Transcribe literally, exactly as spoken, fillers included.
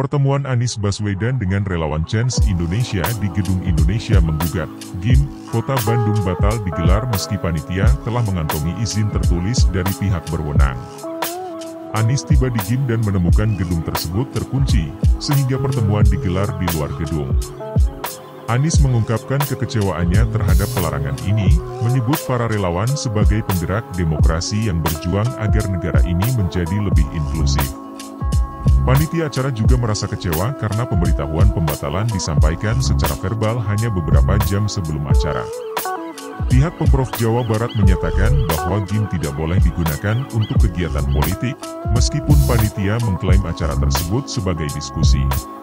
Pertemuan Anies Baswedan dengan relawan Chance Indonesia di Gedung Indonesia Menggugat, G I M, Kota Bandung batal digelar meski panitia telah mengantongi izin tertulis dari pihak berwenang. Anies tiba di G I M dan menemukan gedung tersebut terkunci, sehingga pertemuan digelar di luar gedung. Anies mengungkapkan kekecewaannya terhadap pelarangan ini, menyebut para relawan sebagai penggerak demokrasi yang berjuang agar negara ini menjadi lebih inklusif. Panitia acara juga merasa kecewa karena pemberitahuan pembatalan disampaikan secara verbal hanya beberapa jam sebelum acara. Pihak Pemprov Jawa Barat menyatakan bahwa G I M tidak boleh digunakan untuk kegiatan politik, meskipun panitia mengklaim acara tersebut sebagai diskusi.